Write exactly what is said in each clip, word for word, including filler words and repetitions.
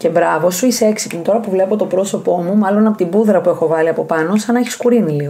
Και μπράβο σου, είσαι έξυπνη. Τώρα που βλέπω το πρόσωπό μου, μάλλον από την πούδρα που έχω βάλει από πάνω, σαν να έχει σκουρίνει λίγο.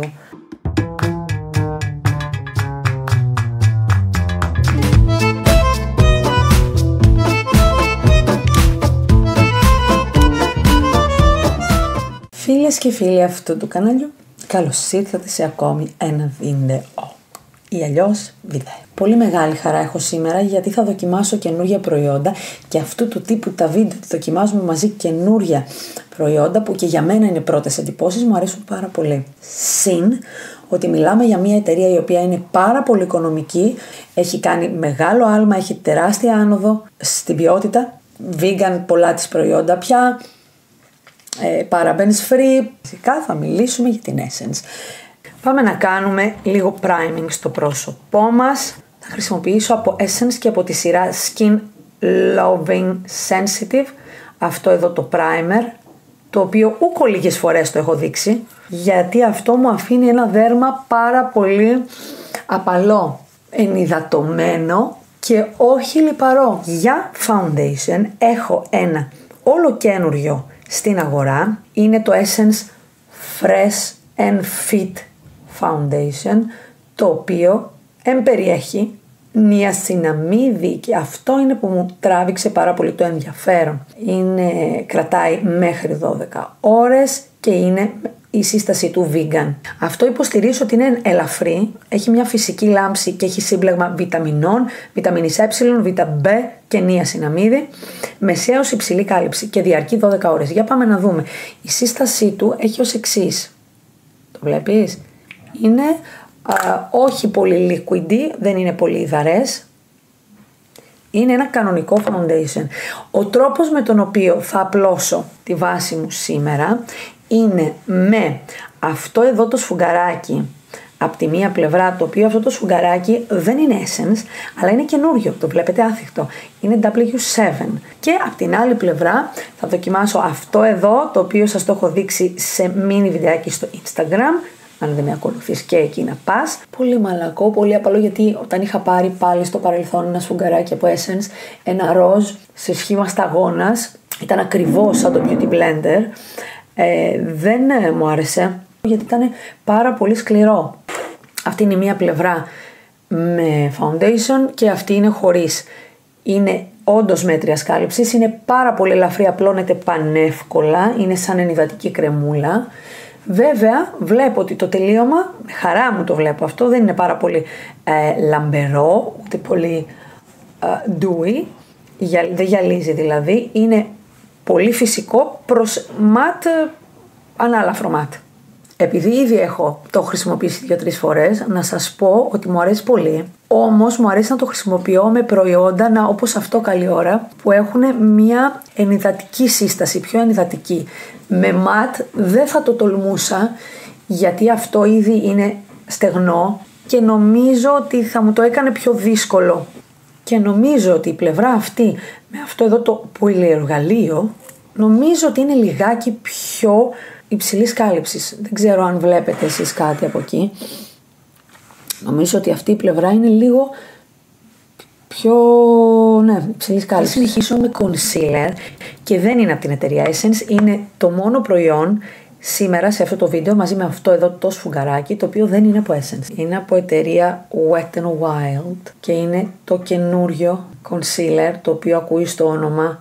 Φίλες και φίλοι αυτού του καναλιού, καλώς ήρθατε σε ακόμη ένα βίντεο ή αλλιώς βίντεο. Πολύ μεγάλη χαρά έχω σήμερα γιατί θα δοκιμάσω καινούργια προϊόντα και αυτού του τύπου τα βίντεο δοκιμάζουμε μαζί καινούργια προϊόντα που και για μένα είναι πρώτες εντυπώσεις, μου αρέσουν πάρα πολύ. Συν ότι μιλάμε για μια εταιρεία η οποία είναι πάρα πολύ οικονομική, έχει κάνει μεγάλο άλμα, έχει τεράστια άνοδο στην ποιότητα, vegan πολλά της προϊόντα πια, ε, parabens free. Φυσικά θα μιλήσουμε για την Essence. Πάμε να κάνουμε λίγο priming στο πρόσωπό μας. Θα χρησιμοποιήσω από Essence και από τη σειρά Skin Loving Sensitive αυτό εδώ το primer, το οποίο ούκο λίγες φορές το έχω δείξει, γιατί αυτό μου αφήνει ένα δέρμα πάρα πολύ απαλό, ενυδατωμένο και όχι λιπαρό. Για foundation έχω ένα όλο καινούριο στην αγορά, είναι το Essence Fresh and Fit Foundation, το οποίο εμπεριέχει νιασιναμίδι και αυτό είναι που μου τράβηξε πάρα πολύ το ενδιαφέρον. Είναι, κρατάει μέχρι δώδεκα ώρες και είναι η σύσταση του vegan. Αυτό υποστηρίζω ότι είναι ελαφρύ, έχει μια φυσική λάμψη και έχει σύμπλεγμα βιταμινών, βιταμίνης Ε, β' B και νιασιναμίδι, μεσαίως υψηλή κάλυψη και διαρκεί δώδεκα ώρες. Για πάμε να δούμε. Η σύστασή του έχει ως εξής. Το βλέπεις? Είναι α, όχι πολύ liquidy, δεν είναι πολύ υδαρές. Είναι ένα κανονικό foundation. Ο τρόπος με τον οποίο θα απλώσω τη βάση μου σήμερα είναι με αυτό εδώ το σφουγγαράκι από τη μία πλευρά, το οποίο αυτό το σφουγγαράκι δεν είναι Essence, αλλά είναι καινούριο, το βλέπετε άθικτο, είναι ντάμπλιου σέβεν. Και από την άλλη πλευρά θα δοκιμάσω αυτό εδώ, το οποίο σας το έχω δείξει σε mini βιντεάκι στο Instagram, αν δεν με ακολουθείς και εκεί να πας. Πολύ μαλακό, πολύ απαλό, γιατί όταν είχα πάρει πάλι στο παρελθόν ένα σφουγγαράκι από Essence, ένα ροζ σε σχήμα σταγόνας, ήταν ακριβώς σαν το Beauty Blender, ε, δεν ε, μου άρεσε, γιατί ήταν πάρα πολύ σκληρό. Αυτή είναι η μία πλευρά με foundation και αυτή είναι χωρίς. Είναι όντως μέτριας κάλυψης, είναι πάρα πολύ ελαφρύ, απλώνεται πανεύκολα, είναι σαν ενυδατική κρεμούλα. Βέβαια βλέπω ότι το τελείωμα, με χαρά μου το βλέπω αυτό, δεν είναι πάρα πολύ ε, λαμπερό, ούτε πολύ ε, dewy, γυα, δεν γυαλίζει δηλαδή, είναι πολύ φυσικό προς ματ, ανάλαφρο ματ. Επειδή ήδη έχω το χρησιμοποιήσει δύο-τρεις φορές, να σας πω ότι μου αρέσει πολύ, όμως μου αρέσει να το χρησιμοποιώ με προϊόντα να, όπως αυτό καλή ώρα, που έχουν μια ενυδατική σύσταση, πιο ενυδατική. Με ματ δεν θα το τολμούσα, γιατί αυτό ήδη είναι στεγνό και νομίζω ότι θα μου το έκανε πιο δύσκολο. Και νομίζω ότι η πλευρά αυτή, με αυτό εδώ το πολυεργαλείο, νομίζω ότι είναι λιγάκι πιο υψηλής κάλυψης. Δεν ξέρω αν βλέπετε εσείς κάτι από εκεί. Νομίζω ότι αυτή η πλευρά είναι λίγο πιο, ναι, υψηλής κάλυψης. Θα συνεχίσω με concealer και δεν είναι από την εταιρεία Essence. Είναι το μόνο προϊόν σήμερα σε αυτό το βίντεο μαζί με αυτό εδώ το σφουγγαράκι, το οποίο δεν είναι από Essence. Είναι από εταιρεία Wet n Wild και είναι το καινούριο concealer, το οποίο ακούει στο όνομα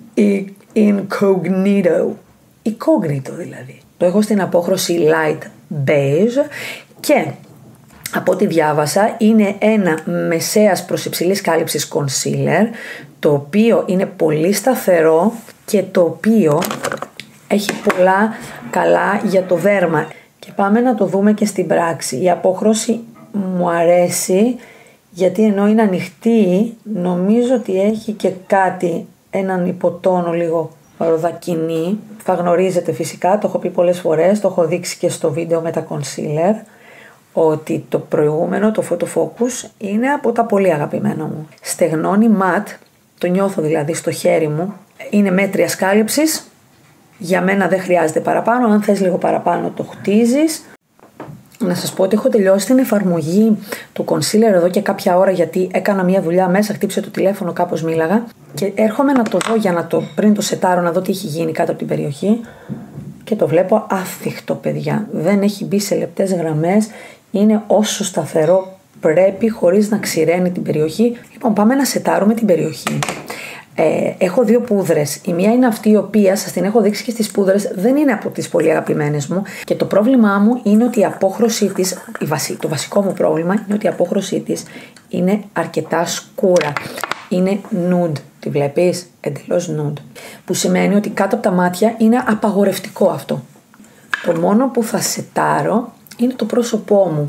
Incognito. Incognito δηλαδή. Το έχω στην απόχρωση light beige και από ό,τι διάβασα είναι ένα μεσαίας προς υψηλής κάλυψης concealer, το οποίο είναι πολύ σταθερό και το οποίο έχει πολλά καλά για το δέρμα. Και πάμε να το δούμε και στην πράξη. Η απόχρωση μου αρέσει, γιατί ενώ είναι ανοιχτή, νομίζω ότι έχει και κάτι, έναν υποτόνο λίγο ροδακινή. Θα γνωρίζετε φυσικά, το έχω πει πολλές φορές, το έχω δείξει και στο βίντεο με τα concealer, ότι το προηγούμενο, το Photo Focus, είναι από τα πολύ αγαπημένα μου. Στεγνώνει ματ, το νιώθω δηλαδή στο χέρι μου, είναι μέτριας κάλυψης, για μένα δεν χρειάζεται παραπάνω, αν θες λίγο παραπάνω το χτίζεις. να σας πω ότι έχω τελειώσει την εφαρμογή του concealer εδώ και κάποια ώρα, γιατί έκανα μια δουλειά μέσα, χτύπησε το τηλέφωνο, κάπως μίλαγα και έρχομαι να το δω για να το, πριν το σετάρω, να δω τι έχει γίνει κάτω από την περιοχή και το βλέπω άθικτο, παιδιά. Δεν έχει μπει σε λεπτές γραμμές, είναι όσο σταθερό πρέπει, χωρίς να ξηραίνει την περιοχή. Λοιπόν, πάμε να σετάρουμε την περιοχή. Ε, έχω δύο πούδρες. Η μία είναι αυτή η οποία σας την έχω δείξει και στις πούδρες, δεν είναι από τις πολύ αγαπημένες μου και το πρόβλημά μου είναι ότι η απόχρωσή της, η βασι, το βασικό μου πρόβλημα είναι ότι η απόχρωσή της είναι αρκετά σκούρα. Είναι nude, τη βλέπεις, εντελώς nude, που σημαίνει ότι κάτω από τα μάτια είναι απαγορευτικό αυτό. Το μόνο που θα σετάρω είναι το πρόσωπό μου,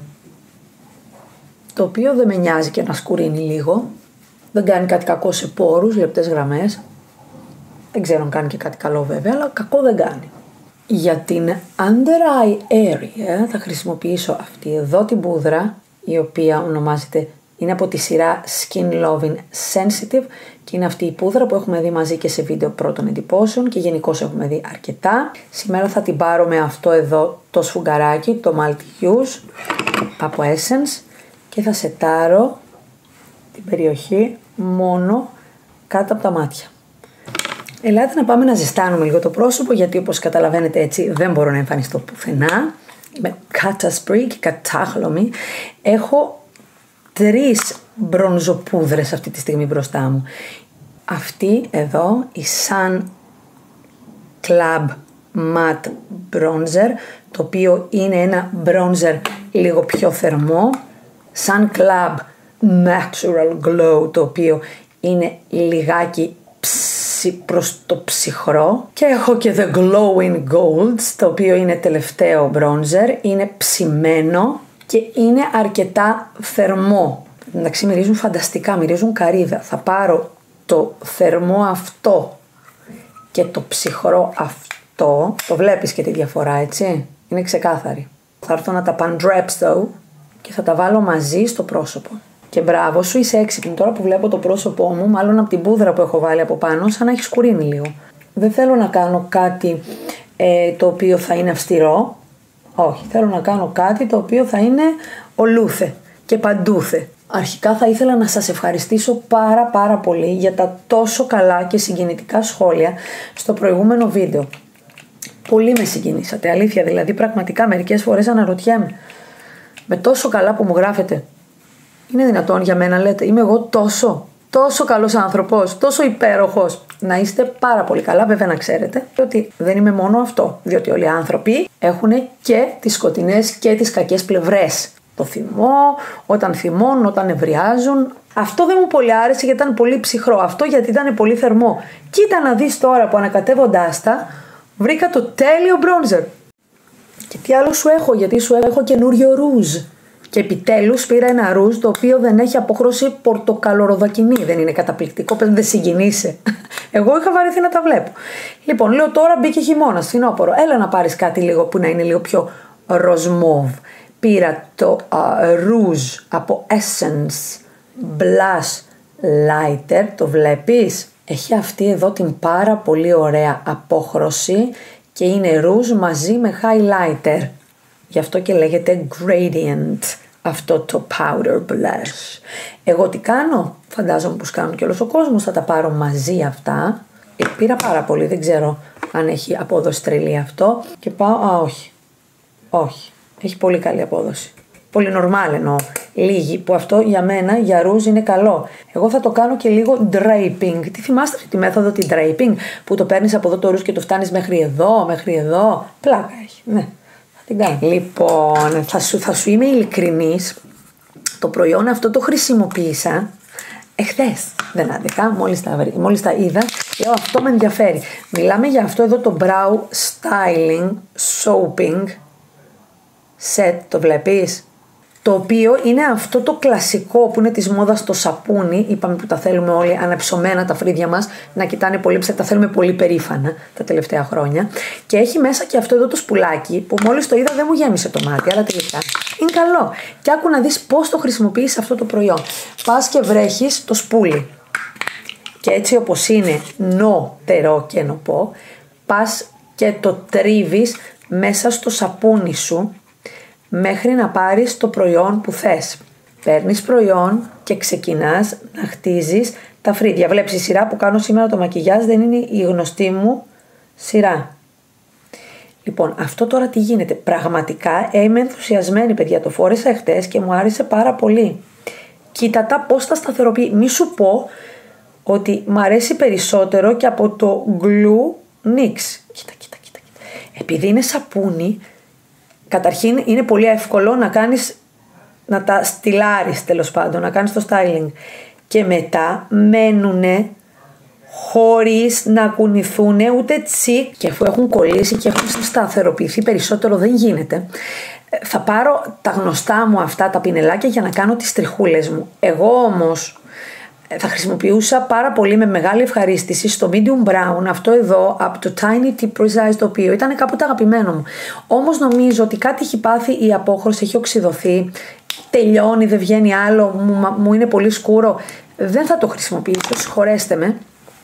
το οποίο δεν με νοιάζει και να σκουρίνει λίγο. Δεν κάνει κάτι κακό σε πόρους, λεπτές γραμμές. Δεν ξέρω αν κάνει και κάτι καλό βέβαια, αλλά κακό δεν κάνει. Για την under eye area θα χρησιμοποιήσω αυτή εδώ την πούδρα, η οποία ονομάζεται, είναι από τη σειρά Skin Loving Sensitive και είναι αυτή η πούδρα που έχουμε δει μαζί και σε βίντεο πρώτων εντυπώσεων και γενικώς έχουμε δει αρκετά. Σήμερα θα την πάρω με αυτό εδώ το σφουγγαράκι, το Multi Use από Essence και θα σετάρω την περιοχή μόνο κάτω από τα μάτια. Ελάτε να πάμε να ζεστάνουμε λίγο το πρόσωπο, γιατί όπως καταλαβαίνετε έτσι δεν μπορώ να εμφανιστώ πουθενά. Είμαι κατασπρή και κατάχλωμη. Έχω τρεις μπρονζοπούδρες αυτή τη στιγμή μπροστά μου. Αυτή εδώ, η Sun Club Matte Bronzer, το οποίο είναι ένα bronzer λίγο πιο θερμό. Sun Club Natural Glow, το οποίο είναι λιγάκι ψι, προς το ψυχρό. Και έχω και The Glowing Golds, το οποίο είναι τελευταίο bronzer. Είναι ψημένο και είναι αρκετά θερμό. Εντάξει, μυρίζουν φανταστικά, μυρίζουν καρύδα. Θα πάρω το θερμό αυτό και το ψυχρό αυτό. Το βλέπεις και τη διαφορά, έτσι. Είναι ξεκάθαρη. Θα έρθω να τα παντρέψω και θα τα βάλω μαζί στο πρόσωπο. Και μπράβο σου, είσαι έξυπνη. Τώρα που βλέπω το πρόσωπό μου, μάλλον από την πούδρα που έχω βάλει από πάνω, σαν να έχει σκουρίνει λίγο. Δεν θέλω να κάνω κάτι ε, το οποίο θα είναι αυστηρό. Όχι, θέλω να κάνω κάτι το οποίο θα είναι ολούθε και παντούθε. Αρχικά θα ήθελα να σας ευχαριστήσω πάρα πάρα πολύ για τα τόσο καλά και συγκινητικά σχόλια στο προηγούμενο βίντεο. Πολύ με συγκινήσατε, αλήθεια, δηλαδή πραγματικά μερικές φορές αναρωτιέμαι. Με τόσο καλά που μου γράφετε, είναι δυνατόν για μένα, λέτε, είμαι εγώ τόσο, τόσο καλός άνθρωπος, τόσο υπέροχος? Να είστε πάρα πολύ καλά, βέβαια να ξέρετε ότι δεν είμαι μόνο αυτό, διότι όλοι οι άνθρωποι έχουν και τις σκοτεινές και τις κακές πλευρές. Το θυμό, όταν θυμώνουν, όταν νευριάζουν. Αυτό δεν μου πολύ άρεσε γιατί ήταν πολύ ψυχρό, αυτό γιατί ήταν πολύ θερμό. Κοίτα να δεις τώρα που ανακατεύοντάς τα, βρήκα το τέλειο μπρόνζερ. Και τι άλλο σου έχω, γιατί σου έχω καινούριο ρούζ. Και επιτέλους πήρα ένα ρούζ το οποίο δεν έχει απόχρωση πορτοκαλοροδακινή. Δεν είναι καταπληκτικό, πες δεν συγκινείσαι. Εγώ είχα βαρεθεί να τα βλέπω. Λοιπόν, λέω τώρα μπήκε χειμώνα, φθινόπωρο. Έλα να πάρεις κάτι λίγο που να είναι λίγο πιο ροζμόβ. Πήρα το ρούζ uh, από Essence Blush Lighter, το βλέπεις. Έχει αυτή εδώ την πάρα πολύ ωραία απόχρωση και είναι ρούζ μαζί με highlighter. Γι' αυτό και λέγεται gradient αυτό το powder blush. Εγώ τι κάνω? Φαντάζομαι πως κάνουν και όλος ο κόσμος. Θα τα πάρω μαζί αυτά. Ε, πήρα πάρα πολύ, δεν ξέρω αν έχει απόδοση τρελή αυτό. Και πάω, α όχι, όχι. Έχει πολύ καλή απόδοση. Πολύ normal εννοώ. Λίγη, που αυτό για μένα, για ρούζ είναι καλό. Εγώ θα το κάνω και λίγο draping. Τι θυμάστε αυτή τη μέθοδο, τη draping, που το παίρνεις από εδώ το ρούζ και το φτάνεις μέχρι εδώ, μέχρι εδώ. Πλάκα έχει, ναι. Θα την κάνω. Λοιπόν, θα σου, θα σου είμαι ειλικρινής. Το προϊόν αυτό το χρησιμοποίησα εχθές. Δεν άντεχα, μόλις τα, μόλις τα είδα. Λέω αυτό με ενδιαφέρει. Μιλάμε για αυτό εδώ το brow styling soaping set, το βλέπεις, το οποίο είναι αυτό το κλασικό που είναι της μόδας το σαπούνι. Είπαμε που τα θέλουμε όλοι αναψωμένα τα φρύδια μας, να κοιτάνε πολύ ψηλά, τα θέλουμε πολύ περήφανα τα τελευταία χρόνια. Και έχει μέσα και αυτό εδώ το σπουλάκι που μόλις το είδα δεν μου γέμισε το μάτι, αλλά τελικά είναι καλό. Και άκου να δεις πώς το χρησιμοποιείς αυτό το προϊόν. Πας και βρέχεις το σπούλι και έτσι όπως είναι νωτερό και νοπό, πας και το τρίβεις μέσα στο σαπούνι σου μέχρι να πάρεις το προϊόν που θες. Παίρνεις προϊόν και ξεκινάς να χτίζεις τα φρύδια. Βλέπεις, η σειρά που κάνω σήμερα το μακιγιάζ δεν είναι η γνωστή μου σειρά. Λοιπόν, αυτό τώρα τι γίνεται? Πραγματικά είμαι ενθουσιασμένη, παιδιά. Το φόρεσα εχθές και μου άρεσε πάρα πολύ. Κοίτα τα πώς τα σταθεροποιεί. Μη σου πω ότι μου αρέσει περισσότερο και από το Glue Nix. Κοίτα, κοίτα, κοίτα. Επειδή είναι σαπούνι, καταρχήν είναι πολύ εύκολο να κάνεις, να τα στυλάρεις τέλος πάντων, να κάνεις το styling. Και μετά μένουνε χωρίς να κουνηθούν ούτε τσικ, και αφού έχουν κολλήσει και έχουν σταθεροποιηθεί περισσότερο δεν γίνεται. Θα πάρω τα γνωστά μου αυτά τα πινελάκια για να κάνω τις τριχούλες μου. Εγώ όμως θα χρησιμοποιούσα πάρα πολύ με μεγάλη ευχαρίστηση στο medium brown αυτό εδώ από το Tiny Tip Precise, το οποίο ήταν κάποτε αγαπημένο μου. Όμως νομίζω ότι κάτι έχει πάθει η απόχρωση, έχει οξυδωθεί, τελειώνει, δεν βγαίνει άλλο, μου, μου είναι πολύ σκούρο, δεν θα το χρησιμοποιήσω, συγχωρέστε με.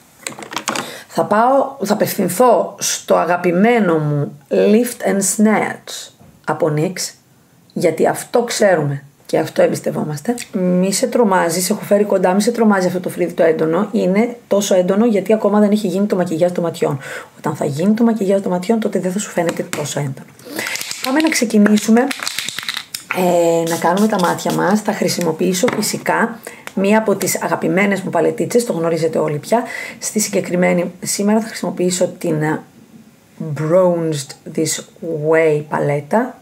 Θα πάω, θα απευθυνθώ στο αγαπημένο μου Lift and Snatch από Nix, γιατί αυτό ξέρουμε και αυτό εμπιστευόμαστε. Μη σε τρομάζει, σε έχω φέρει κοντά, μη σε τρομάζει αυτό το φρύδι το έντονο. Είναι τόσο έντονο γιατί ακόμα δεν έχει γίνει το μακιγιάζ των ματιών. Όταν θα γίνει το μακιγιάζ των ματιών, τότε δεν θα σου φαίνεται τόσο έντονο. Πάμε να ξεκινήσουμε ε, να κάνουμε τα μάτια μας. Θα χρησιμοποιήσω φυσικά μία από τις αγαπημένες μου παλετίτσες, το γνωρίζετε όλοι πια. Στη συγκεκριμένη σήμερα θα χρησιμοποιήσω την Bronzed This Way παλέτα.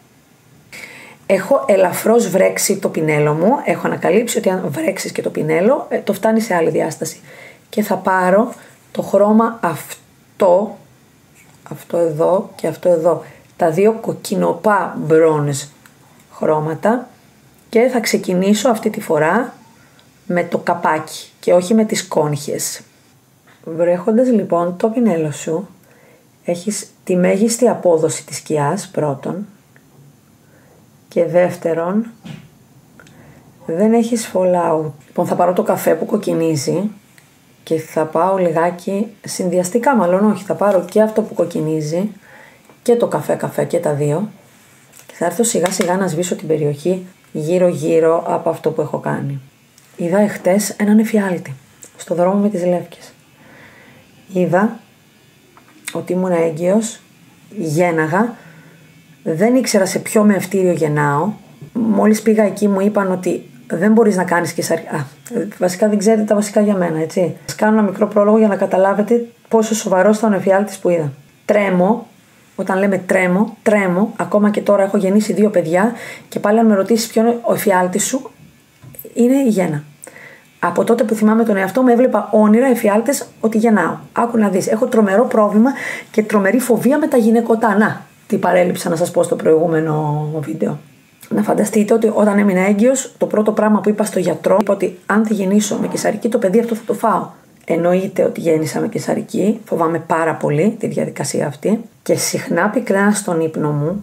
Έχω ελαφρώς βρέξει το πινέλο μου. Έχω ανακαλύψει ότι αν βρέξεις και το πινέλο, το φτάνει σε άλλη διάσταση. Και θα πάρω το χρώμα αυτό, αυτό εδώ και αυτό εδώ. Τα δύο κοκκινοπά bronze χρώματα. Και θα ξεκινήσω αυτή τη φορά με το καπάκι και όχι με τις κόνχες. Βρέχοντας λοιπόν το πινέλο σου, έχεις τη μέγιστη απόδοση της σκιάς πρώτον. Και δεύτερον, δεν έχεις fallout. Λοιπόν, θα πάρω το καφέ που κοκκινίζει και θα πάω λιγάκι συνδυαστικά, μάλλον όχι, θα πάρω και αυτό που κοκκινίζει και το καφέ καφέ και τα δύο και θα έρθω σιγά σιγά να σβήσω την περιοχή γύρω γύρω από αυτό που έχω κάνει. Είδα εχθές έναν εφιάλτη στο δρόμο με τις Λεύκες. Είδα ότι ήμουν έγκυος, γέναγα. Δεν ήξερα σε ποιο μευτήριο γεννάω. Μόλις πήγα εκεί μου είπαν ότι δεν μπορείς να κάνεις καισαρική. Α, βασικά δεν ξέρετε τα βασικά για μένα, έτσι. Σας κάνω ένα μικρό πρόλογο για να καταλάβετε πόσο σοβαρός ήταν ο εφιάλτης που είδα. Τρέμω, όταν λέμε τρέμω, τρέμω. Ακόμα και τώρα έχω γεννήσει δύο παιδιά και πάλι αν με ρωτήσεις ποιο είναι ο εφιάλτης σου, είναι η γέννα. Από τότε που θυμάμαι τον εαυτό μου έβλεπα όνειρα εφιάλτες ότι γεννάω. Άκου να δεις, έχω τρομερό πρόβλημα και τρομερή φοβία με τα γυναικωτά. Να, τι παρέλειψα να σας πω στο προηγούμενο βίντεο. Να φανταστείτε ότι όταν έμεινα έγκυος, το πρώτο πράγμα που είπα στο γιατρό, είπα ότι αν τη γεννήσω με καισαρική, το παιδί αυτό θα το φάω. Εννοείται ότι γέννησα με καισαρική, φοβάμαι πάρα πολύ τη διαδικασία αυτή και συχνά πικρά στον ύπνο μου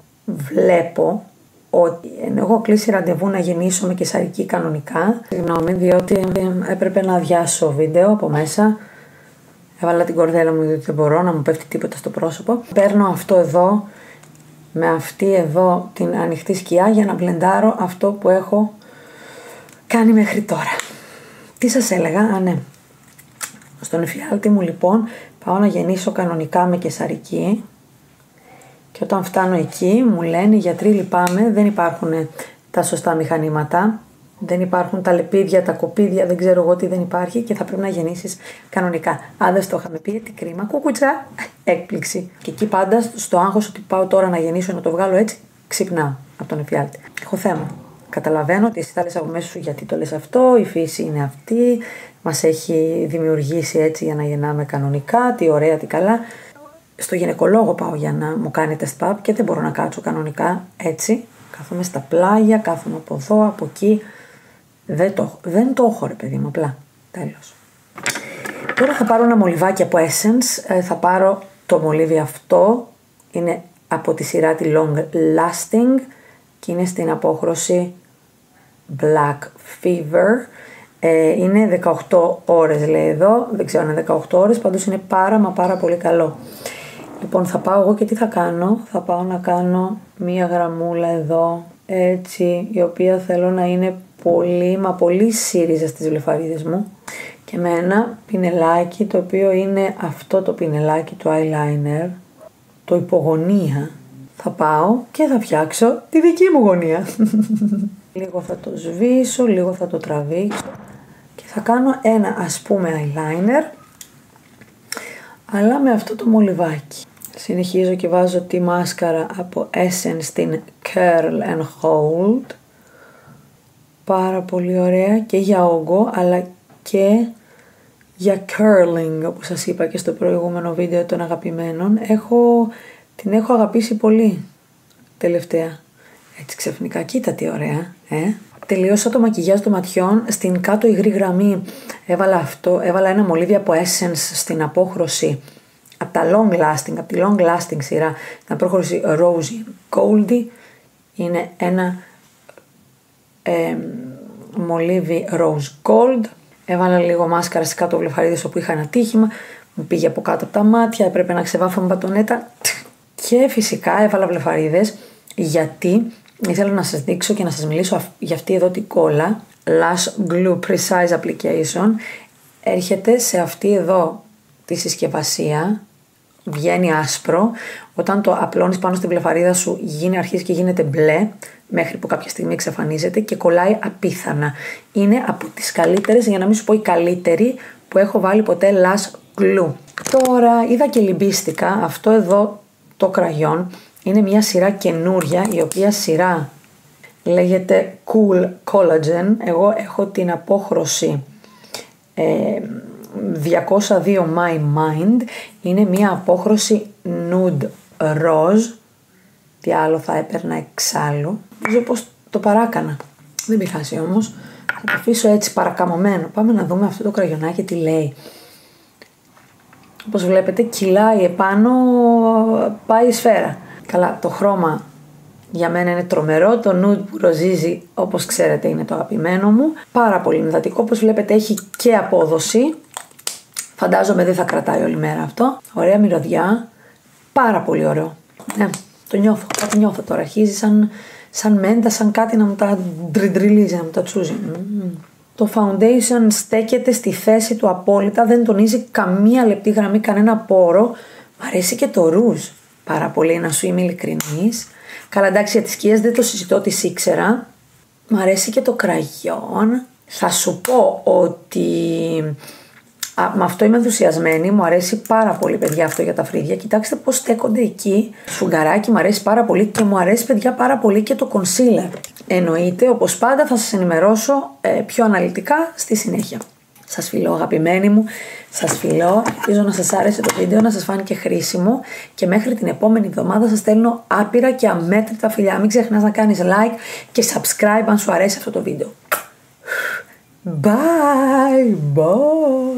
βλέπω ότι ενώ έχω κλείσει ραντεβού να γεννήσω με καισαρική κανονικά, συγγνώμη, διότι έπρεπε να αδειάσω βίντεο από μέσα. Έβαλα την κορδέλα μου διότι δεν μπορώ να μου πέφτει τίποτα στο πρόσωπο. Παίρνω αυτό εδώ με αυτή εδώ την ανοιχτή σκιά για να μπλεντάρω αυτό που έχω κάνει μέχρι τώρα. Τι σας έλεγα, α ναι. Στον εφιάλτη μου λοιπόν πάω να γεννήσω κανονικά με καισαρική και όταν φτάνω εκεί μου λένε οι γιατροί λυπάμαι, δεν υπάρχουν τα σωστά μηχανήματα. Δεν υπάρχουν τα λεπίδια, τα κοπίδια, δεν ξέρω εγώ τι δεν υπάρχει και θα πρέπει να γεννήσεις κανονικά. Αν δεν στο είχαμε πει, τι κρίμα, κουκουτσά, έκπληξη. Και εκεί πάντα στο άγχος ότι πάω τώρα να γεννήσω, να το βγάλω έτσι, ξυπνάω από τον εφιάλτη. Έχω θέμα. Καταλαβαίνω ότι εσύ θα λες από μέσα σου γιατί το λες αυτό, η φύση είναι αυτή, μας έχει δημιουργήσει έτσι για να γεννάμε κανονικά, τι ωραία, τι καλά. Στο γυναικολόγο πάω για να μου κάνει test pap και δεν μπορώ να κάτσω κανονικά έτσι. Κάθομαι στα πλάγια, κάθομαι από εδώ, από εκεί. Δεν το, δεν το έχω ρε παιδί μου, απλά. Τέλος. Τώρα θα πάρω ένα μολυβάκι από Essence. Θα πάρω το μολύβι αυτό. Είναι από τη σειρά τη Long Lasting και είναι στην απόχρωση Black Fever. Ε, είναι δεκαοκτώ ώρες λέει εδώ. Δεν ξέρω αν είναι δεκαοκτώ ώρες, πάντως είναι πάρα μα πάρα πολύ καλό. Λοιπόν, θα πάω εγώ και τι θα κάνω. Θα πάω να κάνω μία γραμμούλα εδώ, έτσι, η οποία θέλω να είναι πολύ, μα πολύ σύριζα στις βλεφαρίδες μου. Και με ένα πινελάκι, το οποίο είναι αυτό το πινελάκι του eyeliner, το υπογωνία. Θα πάω και θα φτιάξω τη δική μου γωνία. Λίγο θα το σβήσω, λίγο θα το τραβήξω και θα κάνω ένα, ας πούμε, eyeliner, αλλά με αυτό το μολυβάκι. Συνεχίζω και βάζω τη μάσκαρα από Essence στην Curl and Hold. Πάρα πολύ ωραία και για όγκο, αλλά και για curling, όπως σας είπα και στο προηγούμενο βίντεο των αγαπημένων. Έχω, την έχω αγαπήσει πολύ τελευταία. Έτσι ξαφνικά, κοίτα τι ωραία, ε. Τελείωσα το μακιγιάζ των ματιών. Στην κάτω υγρή γραμμή έβαλα αυτό, έβαλα ένα μολύβι από Essence στην απόχρωση, από τα long lasting, από τη long lasting σειρά, την απόχρωση Rosy Goldie. Είναι ένα ε, μολύβι Rose Gold. Έβαλα λίγο μάσκαρα στις κάτω βλεφαρίδες όπου είχα ένα τύχημα, μου πήγε από κάτω από τα μάτια, έπρεπε να ξεβάφω με μπατονέτα. Και φυσικά έβαλα βλεφαρίδες, γιατί ήθελα να σας δείξω και να σας μιλήσω για αυτή εδώ την κόλλα Lash Glue Precise Application. Έρχεται σε αυτή εδώ τη συσκευασία, βγαίνει άσπρο, όταν το απλώνεις πάνω στην βλεφαρίδα σου γίνει, αρχίζει και γίνεται μπλε, μέχρι που κάποια στιγμή εξαφανίζεται και κολλάει απίθανα. Είναι από τις καλύτερες, για να μην σου πω η καλύτερη, που έχω βάλει ποτέ Lash Glue. Τώρα είδα και λυμπίστηκα, αυτό εδώ το κραγιόν είναι μια σειρά καινούρια, η οποία σειρά λέγεται Cool Collagen. Εγώ έχω την απόχρωση ε, διακόσια δύο My Mind. Είναι μια απόχρωση nude rose. Τι άλλο θα έπαιρνα εξάλλου. Νομίζω πως το παράκανα. Δεν πειράζει όμως. Θα το αφήσω έτσι παρακαμωμένο. Πάμε να δούμε αυτό το κραγιονάκι τι λέει. Όπως βλέπετε κυλάει επάνω, πάει η σφαίρα. Καλά, το χρώμα για μένα είναι τρομερό. Το nude που ροζίζει, όπως ξέρετε, είναι το αγαπημένο μου. Πάρα πολύ ενδατικό. Όπως βλέπετε έχει και απόδοση. Φαντάζομαι δεν θα κρατάει όλη μέρα αυτό. Ωραία μυρωδιά. Πάρα πολύ ωραίο. Ναι, το νιώθω. Κάτι νιώθω τώρα. Αρχίζει σαν, σαν μέντα, σαν κάτι να μου τα ντριντριλίζει, να μου τα τσούζει. Mm. Το foundation στέκεται στη θέση του απόλυτα. Δεν τονίζει καμία λεπτή γραμμή, κανένα πόρο. Μ' αρέσει και το ρούζ. Πάρα πολύ, να σου είμαι ειλικρινής. Καλά, εντάξει, για τις σκιές δεν το συζητώ, τις ήξερα. Μ' αρέσει και το κραγιόν. Θα σου πω ότι α, με αυτό είμαι ενθουσιασμένη. Μου αρέσει πάρα πολύ, παιδιά, αυτό για τα φρύδια. Κοιτάξτε πώς στέκονται εκεί. Σφουγγαράκι μου αρέσει πάρα πολύ και μου αρέσει, παιδιά, πάρα πολύ και το concealer. Εννοείται, όπως πάντα θα σας ενημερώσω ε, πιο αναλυτικά στη συνέχεια. Σας φιλώ, αγαπημένοι μου, σας φιλώ, ελπίζω να σας άρεσε το βίντεο, να σας φάνηκε χρήσιμο και μέχρι την επόμενη εβδομάδα σας στέλνω άπειρα και αμέτρητα φιλιά. Μην ξεχνάς να κάνεις like και subscribe αν σου αρέσει αυτό το βίντεο. Bye, bye.